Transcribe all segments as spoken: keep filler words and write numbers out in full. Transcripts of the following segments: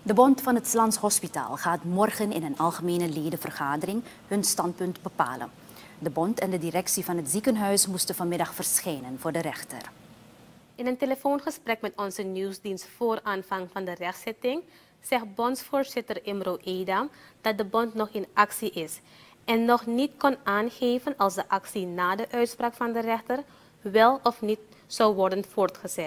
De Bond van het 's Lands Hospitaal gaat morgen in een algemene ledenvergadering hun standpunt bepalen. De bond en de directie van het ziekenhuis moesten vanmiddag verschijnen voor de rechter. In een telefoongesprek met onze nieuwsdienst voor aanvang van de rechtszitting zegt bondsvoorzitter Imro Edam dat de bond nog in actie is en nog niet kon aangeven als de actie na de uitspraak van de rechter wel of niet zou worden voortgezet.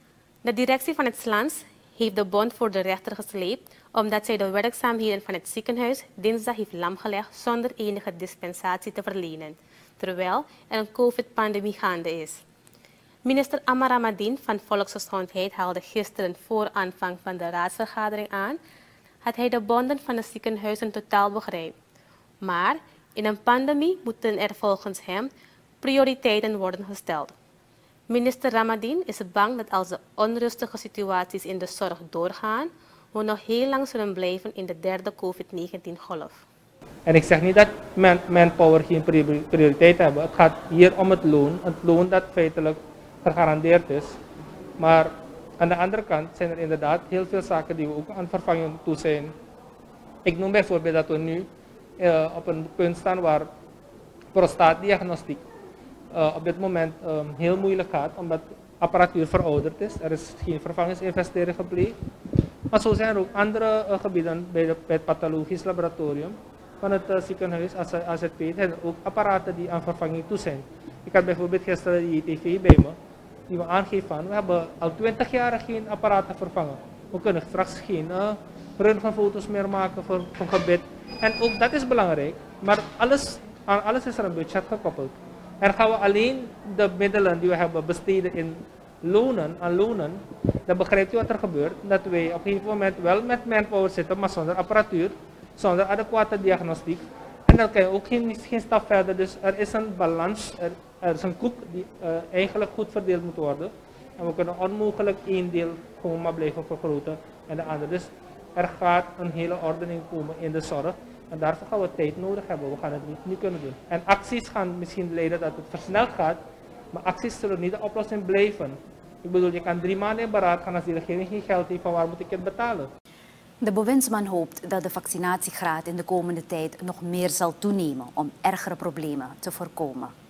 De directie van het 's Lands heeft de bond voor de rechter gesleept omdat zij de werkzaamheden van het ziekenhuis dinsdag heeft lamgelegd zonder enige dispensatie te verlenen, terwijl er een COVID-pandemie gaande is. Minister Amara Madin van Volksgezondheid haalde gisteren voor aanvang van de raadsvergadering aan dat hij de bonden van de ziekenhuizen totaal begrijpt. Maar in een pandemie moeten er volgens hem prioriteiten worden gesteld. Minister Ramadin is bang dat als de onrustige situaties in de zorg doorgaan, we nog heel lang zullen blijven in de derde COVID negentien golf. En ik zeg niet dat man, manpower geen prioriteit hebben. Het gaat hier om het loon. Het loon dat feitelijk gegarandeerd is. Maar aan de andere kant zijn er inderdaad heel veel zaken die we ook aan vervanging toe zijn. Ik noem bijvoorbeeld dat we nu uh, op een punt staan waar prostaatdiagnostiek uh, op dit moment um, heel moeilijk gaat, omdat apparatuur verouderd is. Er is geen vervangingsinvestering gepleegd. Maar zo zijn er ook andere uh, gebieden bij, de, bij het pathologisch laboratorium van het uh, ziekenhuis, A Z P, zijn er ook apparaten die aan vervanging toe zijn. Ik had bijvoorbeeld gisteren de I T V bij me, die me aangeeft van, we hebben al twintig jaar geen apparaten vervangen. We kunnen straks geen uh, röntgenfoto's meer maken voor een gebit. En ook dat is belangrijk, maar alles, aan alles is er een budget gekoppeld. En gaan we alleen de middelen die we hebben besteden in lonen, aan lonen, dan begrijpt u wat er gebeurt. Dat wij op een gegeven moment wel met manpower zitten, maar zonder apparatuur, zonder adequate diagnostiek. En dan kan je ook geen, geen stap verder. Dus er is een balans, er, er is een koek die uh, eigenlijk goed verdeeld moet worden. En we kunnen onmogelijk één deel gewoon maar blijven vergroten en de andere. Dus er gaat een hele ordening komen in de zorg. En daarvoor gaan we tijd nodig hebben. We gaan het niet, niet kunnen doen. En acties gaan misschien leiden dat het versneld gaat. Maar acties zullen niet de oplossing blijven. Ik bedoel, je kan drie maanden in beraad gaan als die regering geen geld heeft. Van waar moet ik het betalen? De bewindsman hoopt dat de vaccinatiegraad in de komende tijd nog meer zal toenemen om ergere problemen te voorkomen.